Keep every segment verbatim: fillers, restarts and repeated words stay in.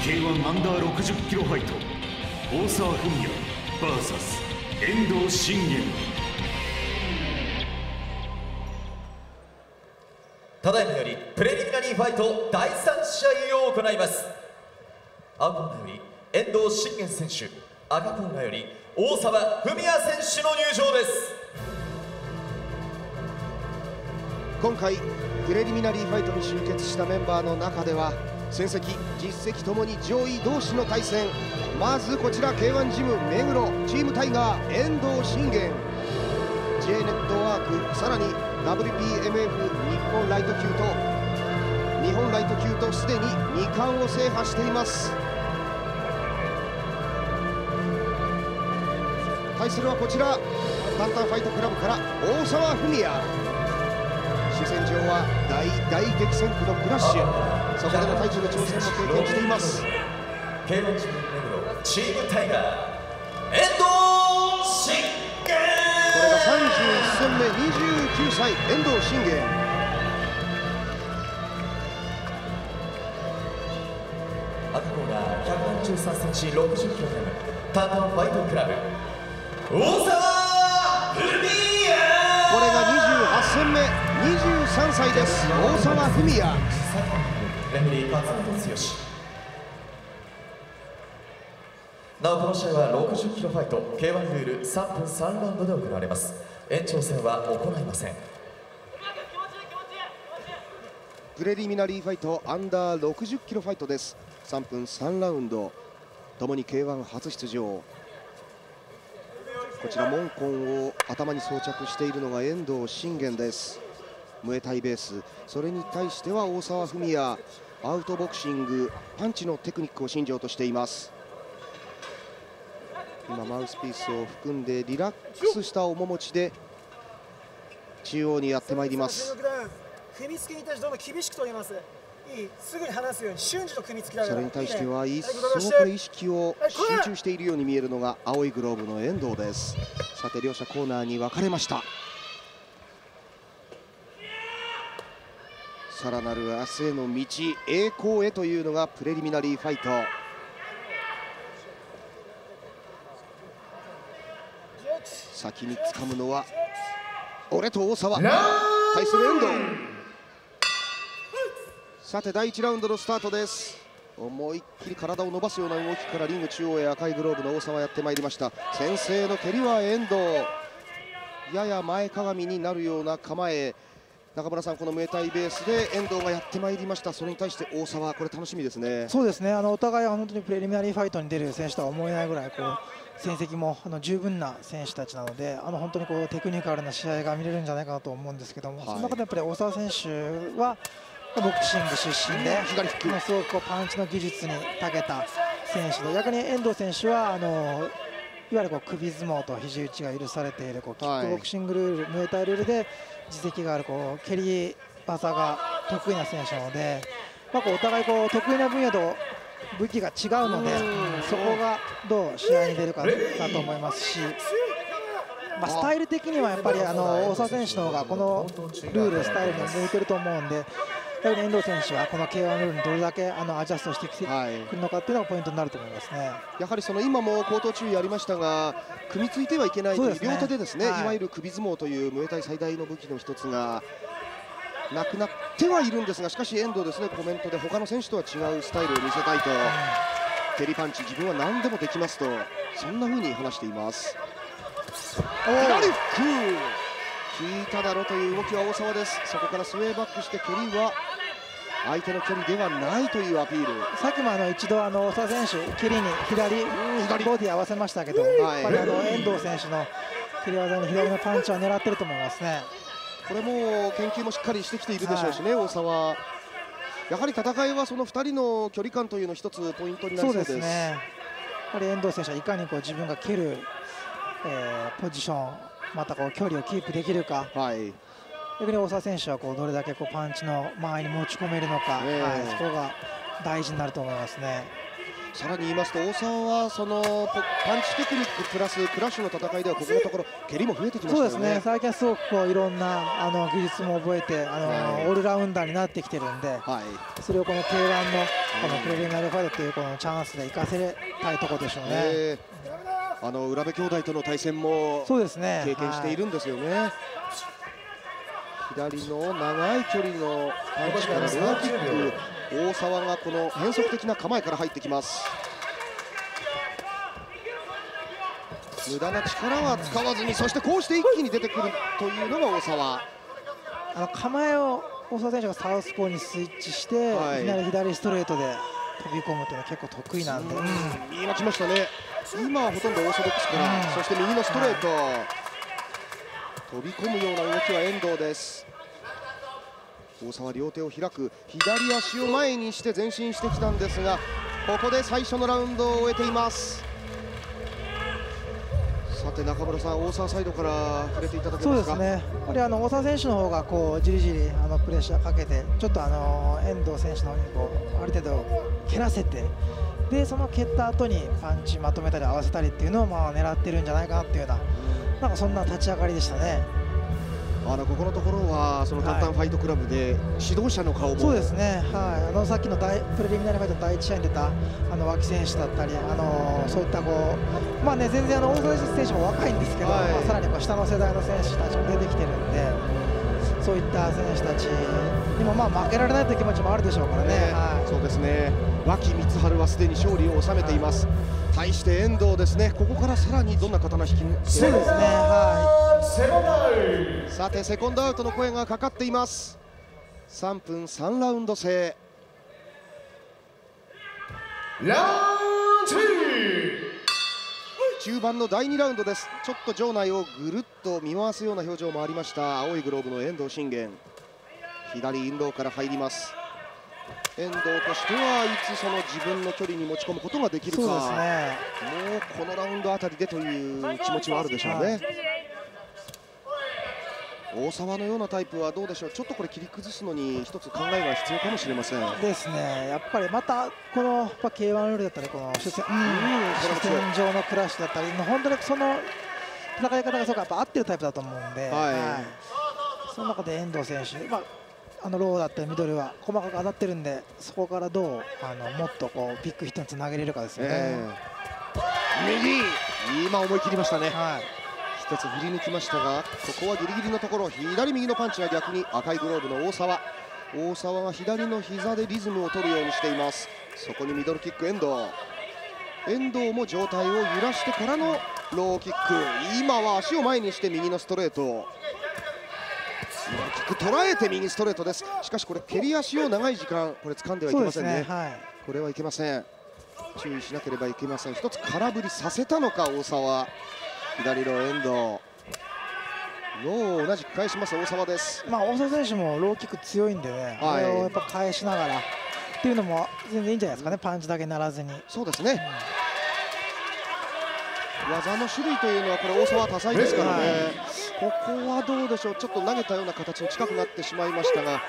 ケーワン アンダーろくじゅっキロファイト、大沢文也 ブイエス 遠藤信玄。 ただいまよりプレリミナリーファイトだいさん試合を行います。青コーナーより遠藤信玄選手、赤コーナーより大沢文也選手の入場です。 今回プレリミナリーファイトに集結したメンバーの中では戦績実績ともに上位同士の対戦。まずこちら ケーワン ジム目黒チームタイガー遠藤信玄、 J ネットワーク、さらに ダブリュービーエムエフ 日本ライト級と日本ライト級とすでにに冠を制覇しています。対するはこちらタンタンファイトクラブから大沢文也。主戦場は大大激戦区のクラッシュ、そこでのタイトル挑戦も経験しています。 ケーワン ジム目黒チームタイガー遠藤信玄。 これがさんじゅういっせんめ、にじゅうきゅうさい遠藤信玄。 赤コーナーひゃくななじゅうさんセンチろくじゅっキログラムタンタンファイトクラブ大沢文也。 これがにじゅうはちせんめ、にじゅうさんさいです。大沢文也。 レフェリー松本剛。なおこの試合はろくじゅっキロファイト ケーワン ルールさんぷんさんラウンドで行われます。延長戦は行いません。 プレリミナリーファイトアンダーろくじゅっキロファイトです。さんぷんさんラウンド、ともに ケーワン 初出場。こちらモンコンを頭に装着しているのが遠藤信玄です。ムエタイベース、それに対しては大沢文也、アウトボクシング、パンチのテクニックを信条としています。今マウスピースを含んでリラックスした面持ちで中央にやってまいります。 組み付けに対してどんどん厳しく取ります。いい、すぐに離すように瞬時と組み付けられる。 それに対しては一層これ意識を集中しているように見えるのが青いグローブの遠藤です。さて両者コーナーに分かれました。さらなる明日への道、栄光へというのがプレリミナリーファイト。先に掴むのは俺と大沢、対する遠藤。さてだいいちラウンドのスタートです。思いっきり体を伸ばすような動きからリング中央へ赤いグローブの大沢やってまいりました。先制の蹴りは遠藤、やや前かがみになるような構え。中村さん、このムエタイベースで遠藤がやってまいりました。それに対して大沢、これ楽しみですね。 そうですね、あのお互いは本当にプレリミナリーファイトに出る選手とは思えないぐらいこう戦績もあの十分な選手たちなので、あの本当にこうテクニカルな試合が見れるんじゃないかなと思うんですけども、はい、その中でやっぱり大沢選手はボクシング出身で、左フックすごくこうパンチの技術に長けた選手で、逆に遠藤選手はあのいわゆるこう首相撲と肘打ちが許されているこうキックボクシングルール、はい、ムエタイルールで実績があるこう蹴り技が得意な選手なので、まあ、こうお互いこう得意な分野と武器が違うので、そこがどう試合に出るかだと思いますし、まあ、スタイル的にはやっぱりあの大沢選手の方がこのルールスタイルに向いてると思うんで、やはり遠藤選手はこの ケーワン ルールにどれだけあのアジャストしてきてくるのかっていうのがポイントになると思いますね。 やはりその今も口頭注意ありましたが、組みついてはいけないという両手でですね、いわゆる首相撲というムエタイ最大の武器の一つがなくなってはいるんですが、しかし遠藤ですね、コメントで他の選手とは違うスタイルを見せたいと、蹴りパンチ自分は何でもできますと、そんな風に話しています。左フック効いただろという動きは大沢です。そこからスウェーバックして蹴りは相手の距離ではないというアピール。 さっきもあの一度あの大沢選手蹴りに左左ボディ合わせましたけど、やっぱりあの遠藤選手の蹴り技に左のパンチは狙ってると思いますね。 これも研究もしっかりしてきているでしょうしね、はい、大沢。やはり戦いはそのふたりの距離感というの一つポイントになりそうです。そうですね。やはり遠藤選手はいかにこう自分が蹴る、えー、ポジション、またこう距離をキープできるか。はい、逆に大沢選手はこうどれだけこうパンチの周りに持ち込めるのか、えーはい、そこが大事になると思いますね。 さらに言いますと大沢はそのパンチテクニックプラスクラッシュの戦いではここのところ蹴りも増えてきましたよね。 そうですね、最近はすごくこういろんなあの技術も覚えてあの、 はい、 オールラウンダーになってきてるんで、 はい、 それをこの ケーワン のこのプレリミナリーファイトというこのチャンスで生かせたいところでしょうね。 えー、あの浦部兄弟との対戦もそうですね、 経験しているんですよね。はい、左の長い距離のパンチからローキック、大沢がこの変則的な構えから入ってきます。無駄な力は使わずに、そしてこうして一気に出てくるというのが大沢。 あの構えを大沢選手がサウスポーにスイッチして、はい、いきなり左ストレートで飛び込むというのは結構得意なんで、うん、 今来ましたね。今はほとんどオーソドックスから、うん、そして右のストレート、はい、飛び込むような動きは遠藤です。大沢両手を開く、左足を前にして前進してきたんですが、ここで最初のラウンドを終えています。さて中村さん、大沢サイドから触れていただけますか。 そうですね、やっぱりあの大沢選手の方がこうじりじりあのプレッシャーかけて、ちょっとあの遠藤選手の方にこうある程度蹴らせて、でその蹴った後にパンチまとめたり合わせたりっていうのをまあ狙ってるんじゃないかなっていうような、なんかそんな立ち上がりでしたね。 あのここのところはそのタンタンファイトクラブで指導者の顔も、 そうですね、はい、あのさっきの大プレリミナリーファイトのだいいち試合に出たあの脇選手だったり、あのそういったこうまあね全然あの大沢選手も若いんですけど、はい、まあさらにこう下の世代の選手たちも出てきてるんで、そういった選手たちにもまあ負けられないという気持ちもあるでしょうからね。ね、はい、 そうですね。脇光晴はすでに勝利を収めています。はい、対して遠藤ですね、ここからさらにどんな刀引き、 そうですね、はい、 さてセコンドアウトの声がかかっています。さんぷんさんラウンド制、 ラウンド中盤のだいにラウンドです。ちょっと場内をぐるっと見回すような表情もありました青いグローブの遠藤信玄、左インローから入ります。遠藤としてはいつその自分の距離に持ち込むことができるか。 そうですね、 もうこのラウンドあたりでという気持ちはあるでしょうね。大沢のようなタイプはどうでしょう、ちょっとこれ切り崩すのに一つ考えが必要かもしれませんですね。やっぱりまたこの ケーワン ルールだったり、この主戦、うん、主戦場のクラッシュだったり、本当にその戦い方がそうかやっぱ合ってるタイプだと思うんで、はいはい、その中で遠藤選手、まあ、あのローだったりミドルは細かく当たってるんで、そこからどうあのもっとこうビッグヒットにつなげれるかですよね。えー、右、今思い切りましたね。 はい、 一つ振り抜きましたが、ここはギリギリのところ、左右のパンチが逆に赤いグローブの大沢。大沢は左の膝でリズムを取るようにしています。そこにミドルキック遠藤。遠藤も上体を揺らしてからのローキック。今は足を前にして右のストレート。ローキック捉えて右ストレートです。しかしこれ蹴り足を長い時間これ掴んではいけません ね, ね、はい、これはいけません。注意しなければいけません。一つ空振りさせたのか大沢。左の遠藤、ローを同じく返します大沢です。 まあ大沢選手もローキック強いんでね、はい、これをやっぱ返しながらっていうのも全然いいんじゃないですかね、パンチだけならずに。 そうですね、うん、技の種類というのはこれ大沢多彩ですからね、はい、ここはどうでしょう、ちょっと投げたような形に近くなってしまいましたが、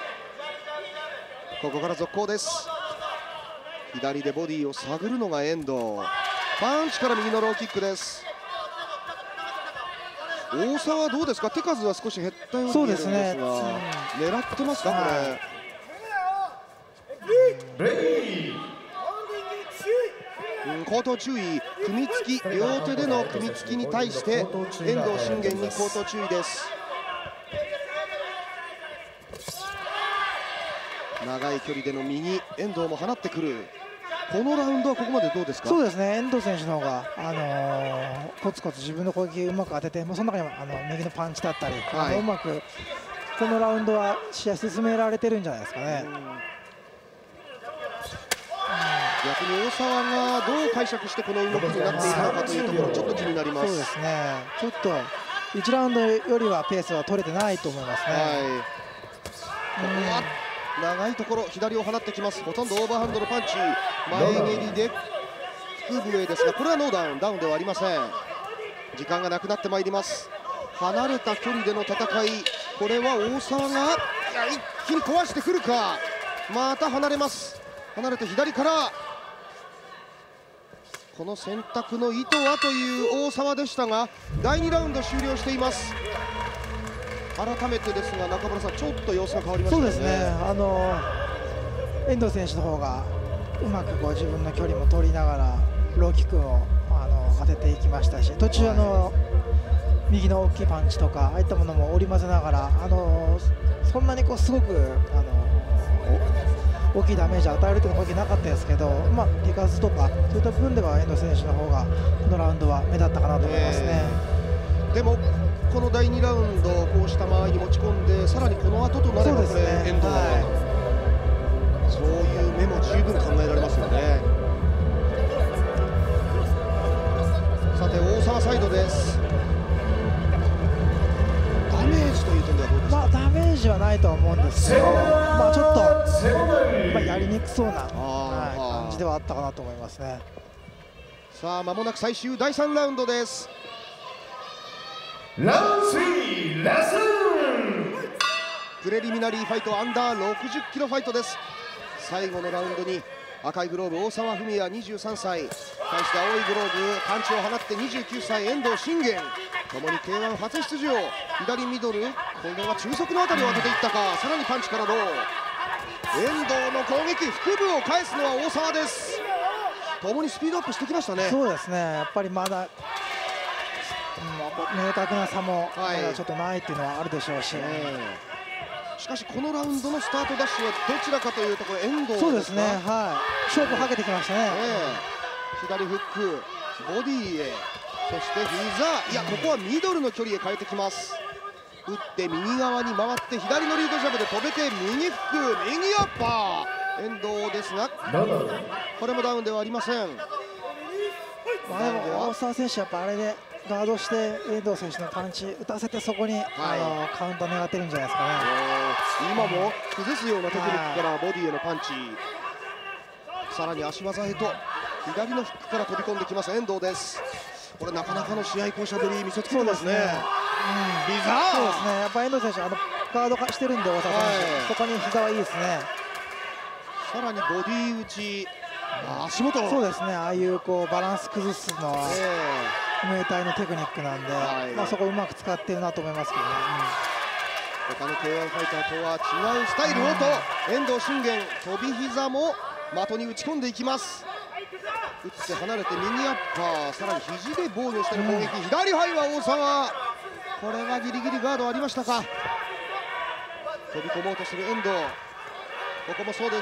ここから続行です。左でボディを探るのが遠藤、パンチから右のローキックです。大沢どうですか、手数は少し減ったように見えるんですが、ね、うん、狙ってますか、これ。うん、口頭注意、組みつき、両手での組みつきに対して遠藤信玄に口頭注意です。長い距離での右、遠藤も放ってくる。このラウンドはここまでどうですか。 そうですね、遠藤選手の方が、あのー、コツコツ自分の攻撃をうまく当てて、もうその中にもあの右のパンチだったり、はい、うまくこのラウンドは試合進められてるんじゃないですかね。 逆に大沢がどう解釈してこの動きになっているのかというところちょっと気になります。 そうですね、ちょっといちラウンドよりはペースは取れてないと思いますね。はい、ここは長いところ左を放ってきます。ほとんどオーバーハンドのパンチ、前蹴りで腹部へですが、これはノーダウン、ダウンではありません。時間がなくなってまいります。離れた距離での戦い、これは大沢がいや一気に壊してくるか。また離れます。離れて左からこの選択の意図はという大沢でしたが、だいにラウンド終了しています。改めてですが、中村さん、ちょっと様子が変わりましたね。 そうですね、あの遠藤選手の方がうまくこう自分の距離も取りながらローキックをあの当てていきましたし、途中あの、はい、右の大きいパンチとかああいったものも織り交ぜながら、あのそんなにこうすごくあの大きいダメージを与えるというわけなかったですけど、まあ、手数とかそういった部分では遠藤選手の方がこのラウンドは目立ったかなと思いますね。 えー、でもこのだいにラウンドこうした間合いに持ち込んで、さらにこの後となればこれ、ね、遠藤は、はい、そういう目も十分考えられますよね。さて大沢サイドです。ダメージという点ではどうですか。 まあ、ダメージはないとは思うんですけど、まあ、ちょっと、まあ、やりにくそうな、はい、感じではあったかなと思いますね。 さあ間もなく最終だいさんラウンドです。 ラウンドスリーラスンプレリミナリーファイトアンダーろくじゅっキロファイトです。最後のラウンドに赤いグローブ大沢文也にじゅうさんさい、対して青いグローブパンチを放ってにじゅうきゅうさい遠藤信玄、ともに ケーワン 初出場。左ミドル、これは中足のあたりを当てていったか、さらにパンチからロー。遠藤の攻撃、腹部を返すのは大沢です。ともにスピードアップしてきましたね。 そうですね、やっぱりまだ明確な差もまだちょっとないっていうのはあるでしょうし、はい、 しかしこのラウンドのスタートダッシュはどちらかというところ遠藤ですか。 そうですね、はい、勝負をかけてきましたね。 えー、左フック、ボディへ、そして膝、いやここはミドルの距離へ変えてきます。打って右側に回って左のリードジャブで飛べて右フック、右アッパー、遠藤ですがこれもダウンではありません。 まあ、でも大沢選手やっぱあれでガードして遠藤選手のパンチ打たせて、そこに、はい、あのカウンター狙ってるんじゃないですかね。 今も崩すようなテクニックからボディへのパンチ、さらに足技へと左のフックから飛び込んできます遠藤です。これなかなかの試合巧者ぶり見せつけてますね。 うん、膝、そうですね、やっぱ遠藤選手あのガード化してるんで大沢選手、はい、そこに膝はいいですね。 さらにボディ打ち、足元、 そうですね、ああいうこうバランス崩すのは、えー、ムエタイのテクニックなんで、はい、まあそこをうまく使ってるなと思いますけどね。 うん、他の ケーワン ファイターとは違うスタイルをと、うん、遠藤信玄、飛び膝も的に打ち込んでいきます。打って離れて右アッパー、さらに肘で防御しての攻撃、うん、左ハイは大沢、これはギリギリガードありましたか。飛び込もうとする遠藤、ここもそうです。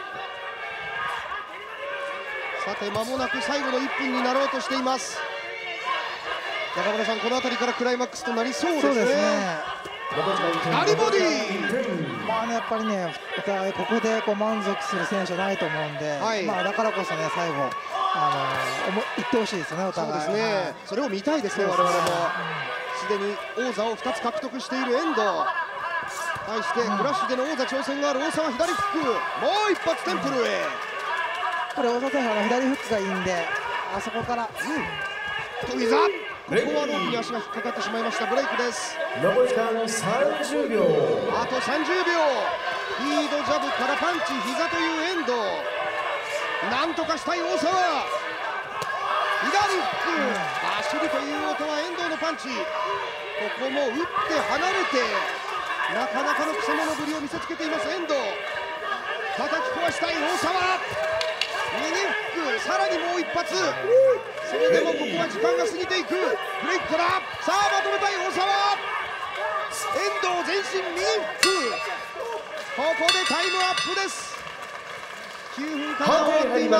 さて間もなく最後のいっぷんになろうとしています。中村さん、この辺りからクライマックスとなりそうですね。そうですね、左ボディ、 まあね、やっぱりね、お互いここでこう満足する選手じゃないと思うんで、はい、まあだからこそね、最後あの言ってほしいですよね、お互い。 そうですね、はい、それを見たいですね、我々も。すでに王座をふたつ獲得している遠藤、対してクラッシュでの王座挑戦がある大沢、左フック、もう一発テンプルへ。 これ大沢選手は左フックがいいんで、あそこから、 うん、と膝、ここはロープに足が引っかかってしまいました。ブレイクです。 残り時間さんじゅうびょう、 あとさんじゅうびょう、リードジャブからパンチ、膝という遠藤、なんとかしたい大沢、左フック、バシリという音は遠藤のパンチ、ここも打って離れて、なかなかのくせ者ぶりを見せつけています遠藤、叩き壊したい大沢、右フック、さらにもう一発、それでもここは時間が過ぎていく。ブレイクから、さあまとめたい大沢、遠藤全身右フック、ここでタイムアップです。きゅうふんかんが終わっています。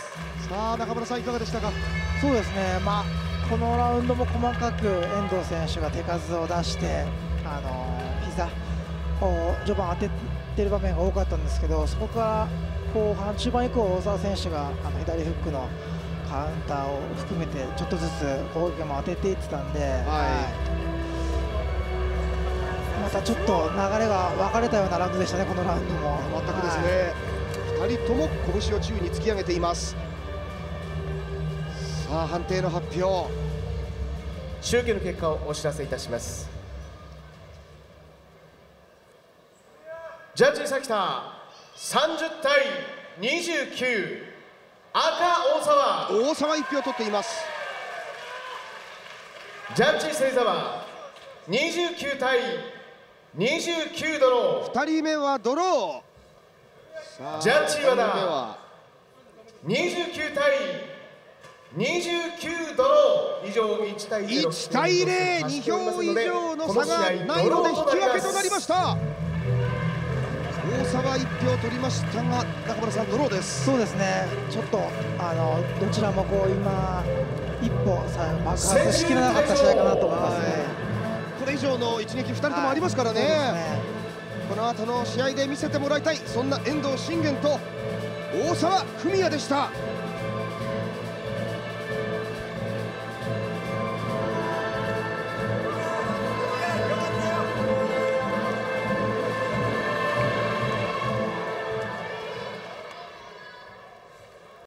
さあ中村さん、いかがでしたか。 そうですね、まあこのラウンドも細かく遠藤選手が手数を出して、あの膝を序盤当ててる場面が多かったんですけど、そこから後半中盤以降、大沢選手があの左フックのカウンターを含めてちょっとずつ攻撃も当てていってたんで、はい、またちょっと流れが分かれたようなラウンドでしたね、このラウンドも。 全くですね、はい、ふたりとも拳を宙に突き上げています。さあ判定の発表、 集計の結果をお知らせいたします。ジャッジ崎田さんじゅうたいにじゅうきゅう、 赤大沢。 大沢いち票取っています。 ジャッジ星沢にじゅうきゅうたいにじゅうきゅうドロー。 ふたりめはドロー。さあジャッジ岩田ふたりめはにじゅうきゅうたいにじゅうきゅうドロー。以上いちたいゼロ。 いちたいゼロ、に票以上の差がないので引き分けとなりました。大沢いち票取りましたが、中村さんドローです。 そうですね、ちょっとあのどちらもこう今一歩さ爆発しきれなかった試合かなと思いますね。 これ以上の一撃ふたりともありますからね。 そうですね、 この後の試合で見せてもらいたい、そんな遠藤信玄と大沢文也でした。